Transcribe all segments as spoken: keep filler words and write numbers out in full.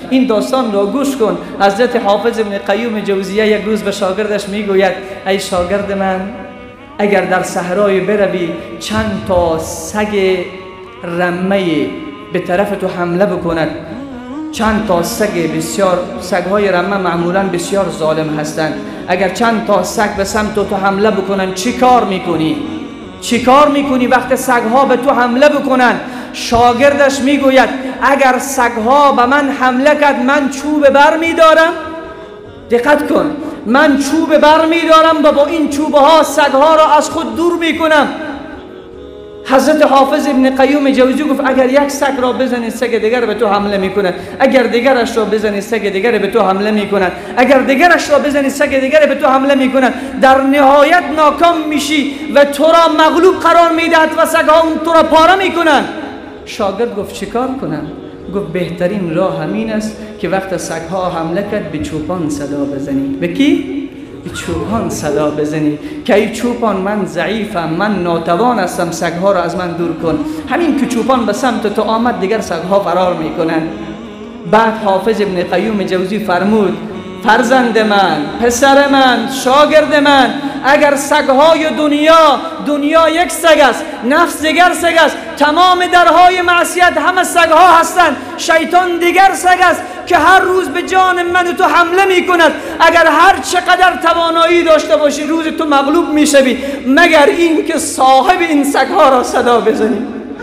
این داستان را گوش کن. حضرت حافظ ابن قیوم جوزیه یک روز به شاگردش میگوید ای شاگرد من، اگر در صحرای بروی چند تا سگ رمه به طرف تو حمله بکند، چند تا سگ بسیار، سگ‌های رمه معمولاً بسیار ظالم هستند، اگر چند تا سگ به سمت تو حمله بکنن چی کار میکنی؟ چی کار میکنی وقت سگ‌ها به تو حمله بکنن؟ شاگردش میگوید اگر سگ‌ها به من حمله کرد من چوب بر میدارم. دقت کن، من چوب بر میدارم و با این چوبه ها سگ‌ها را از خود دور میکنم. حضرت حافظ ابن قیوم جوزی گفت اگر یک سگ را بزنی سگ دیگر به تو حمله میکنه، اگر دیگرش را بزنی سگ دیگر به تو حمله میکنه، اگر دیگرش را بزنی سگ دیگر به تو حمله میکنه، در نهایت ناکام میشی و تو را مغلوب قرار میدهد و سگ‌ها اون تو را پاره میکنن. شاگرد گفت چیکار کنم؟ گفت بهترین راه همین است که وقت سگ‌ها حمله کرد به چوپان صدا بزنی. به کی؟ به چوپان صدا بزنی که ای چوپان من ضعیفم، من ناتوان هستم، سگ‌ها را از من دور کن. همین که چوپان به سمت تو آمد دیگر سگ‌ها فرار میکنن. بعد حافظ ابن قیوم جوزی فرمود فرزند من، پسر من، شاگرد من، اگر سگ‌های دنیا، دنیا یک سگ است، نفس دیگر سگ است، تمام درهای معصیت همه سگ‌ها هستند، شیطان دیگر سگ است که هر روز به جان من و تو حمله میکند، اگر هر چقدر توانایی داشته باشی روز تو مغلوب میشوی، مگر این که صاحب این سگ‌ها را صدا بزنی.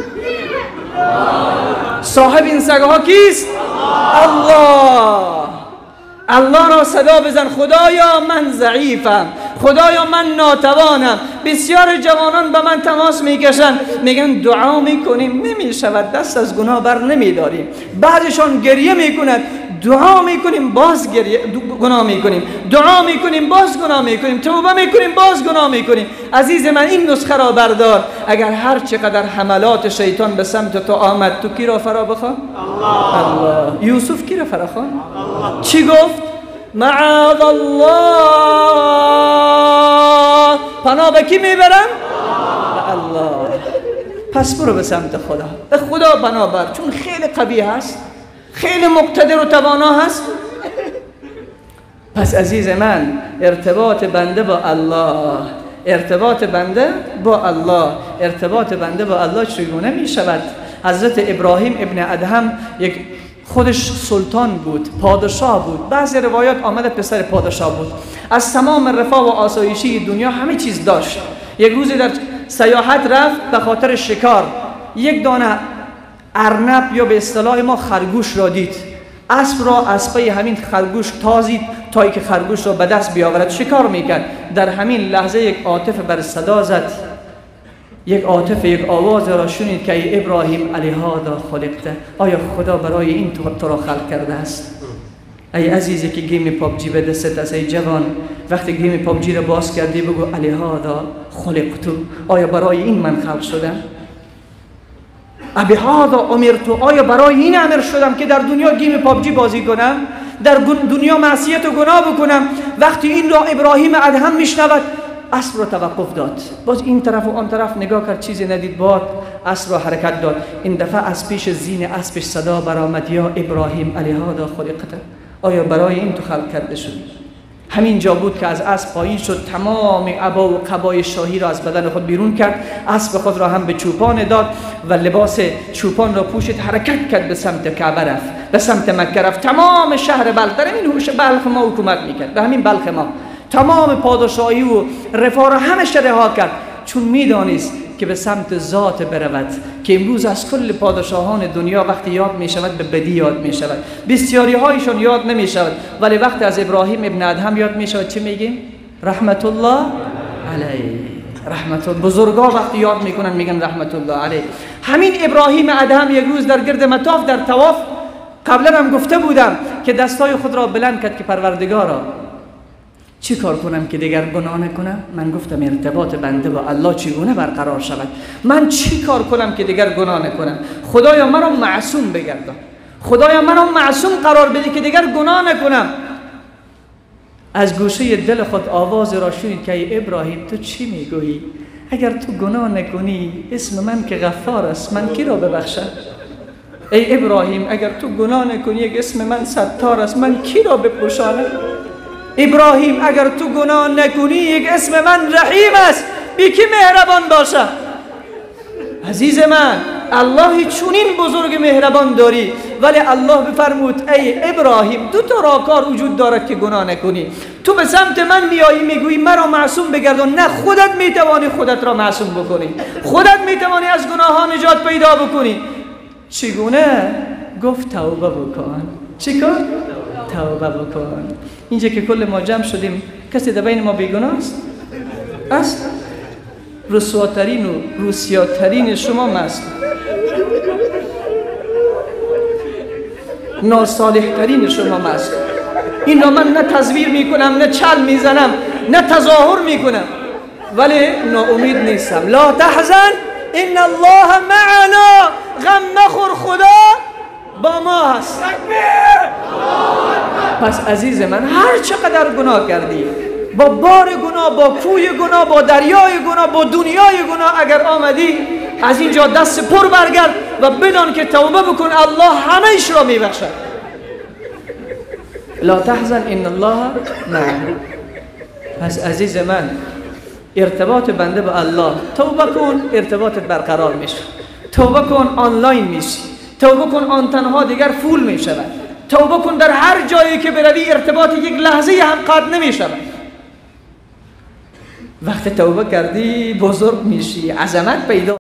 صاحب این سگ‌ها کیست؟ الله. الله را صدا بزن خدایا من ضعیفم، خدایا من ناتوانم. بسیار جوانان به من تماس میکشن میگن دعا میکنیم نمیشود، دست از گناه بر نمیداریم. بعضشان گریه میکنند دعا میکنیم باز گریه گناه میکنیم، دعا میکنیم باز گناه میکنیم، توبه میکنیم باز گناه میکنیم. عزیز من این نسخه را بردار. اگر هر چقدر حملات شیطان به سمت تو آمد تو کی را فرا بخوان؟ الله. الله. یوسف کی را فرا خوان؟ الله. چی گفت؟ معاذ الله. پناه به کی میبرم؟ به الله. پس برو به سمت خدا، به خدا پناه بر، چون خیلی قوی هست، خیلی مقتدر و توانا هست. پس عزیز من ارتباط بنده با الله، ارتباط بنده با الله، ارتباط بنده با الله چگونه می شود؟ حضرت ابراهیم ابن ادهم یک خودش سلطان بود، پادشاه بود. بعضی روایات آمده پسر پادشاه بود، از تمام رفاه و آسایشی دنیا همه چیز داشت. یک روزی در سیاحت رفت به خاطر شکار، یک دانه ارنب یا به اصطلاح ما خرگوش را دید. اسب را از پی همین خرگوش تازید تا اینکه خرگوش را به دست بیاورد، شکار میکرد. در همین لحظه یک عاطفه بر صدا زد، یک عاطفه یک آواز را شنید که ای ابراهیم الیهذا خلقته، آیا خدا برای این تو را خلق کرده است؟ ای عزیزی که گیم پابجی به دستت است، ای جوان وقتی گیم پابجی را باز کردی بگو الیهذا خلقتو، آیا برای این من خلق شدم؟ ابهذا امرتو، آیا برای این امر شدم که در دنیا گیم پابجی بازی کنم، در دنیا معصیت و گناه بکنم؟ وقتی این را ابراهیم ادهم میشنود اسب را توقف داد، باز این طرف و آن طرف نگاه کرد، چیزی ندید، باد اسب را حرکت داد. این دفعه از پیش زین اسبش صدا برآمد یا ابراهیم الیهذا خلقته، آیا برای این تو خلق کرده شدی؟ همین جا بود که از اسب پایین شد، تمام عبا و قبای شاهی را از بدن خود بیرون کرد، اسب خود را هم به چوپان داد و لباس چوپان را پوشید، حرکت کرد به سمت کعبه رفت، به سمت مکه رفت. تمام شهر بلخ، در این هوش بلخ ما حکومت میکرد، در همین بلخ ما تمام پادشاهی و رفاه را همش رها کرد، چون میدانست که به سمت ذات برود، که امروز از کل پادشاهان دنیا وقتی یاد می شود به بدی یاد می شود، بسیاری هایشون یاد نمی شود، ولی وقتی از ابراهیم ابن ادهم یاد می شود چی میگیم؟ رحمت الله علیه. رحمت الله، بزرگا وقتی یاد میکنن میگن رحمت الله علیه. همین ابراهیم ادهم یک روز در گرد مطاف در طواف، قبلا هم گفته بودم که دستای خود را بلند کرد که پروردگارا چی کار کنم که دیگر گناه نکنم؟ من گفتم ارتباط بنده با الله چگونه برقرار شود؟ من چی کار کنم که دیگر گناه نکنم؟ خدایا مرا معصوم بگردان، خدایا مرا معصوم قرار بده که دیگر گناه نکنم. از گوشه دل خود آواز را شنید که ای ابراهیم تو چی میگویی؟ اگر تو گناه نکنی اسم من که غفار است، من کی را ببخشم؟ ای ابراهیم اگر تو گناه نکنی یک اسم من ستار است، من کی را بپوشانم؟ ابراهیم اگر تو گناه نکنی یک اسم من رحیم است، بی کی مهربان باشم؟ عزیز من، الله چونین بزرگ مهربان داری، ولی الله بفرمود ای ابراهیم دو تا راهکار وجود دارد که گناه نکنی. تو به سمت من میایی میگویی مرا معصوم بگردان، نه، خودت میتوانی خودت را معصوم بکنی، خودت میتوانی از گناه ها نجات پیدا بکنی. چگونه؟ گفت توبه بکن. چی کن؟ توبه بکن. اینجا که کل ما جمع شدیم کسی در بین ما بیگناه است؟ است؟ رسواترین و روسیاترین شما مست، ناصالحترین شما مست. این را من نه تزویر میکنم، نه چل میزنم، نه تظاهر میکنم، ولی ناامید نیستم. لا تحزن ان الله معنا. غم مخور، خدا با ما هست. پس عزیز من، هر چقدر گناه کردی، با بار گناه، با کوی گناه، با دریای گناه، با دنیای گناه اگر آمدی، از اینجا دست پر برگرد و بدان که توبه بکن، الله همه ایش را میبخشد. لا تحزن ان الله معنا. پس عزیز من، ارتباط بنده با الله، توبه کن ارتباطت برقرار میشه. توبه کن آنلاین میشی. توبه کن آن تنها دیگر فول میشود. توبه کن در هر جایی که بروی ارتباط یک لحظه هم قطع نمیشود. وقتی توبه کردی بزرگ میشی، عظمت پیدا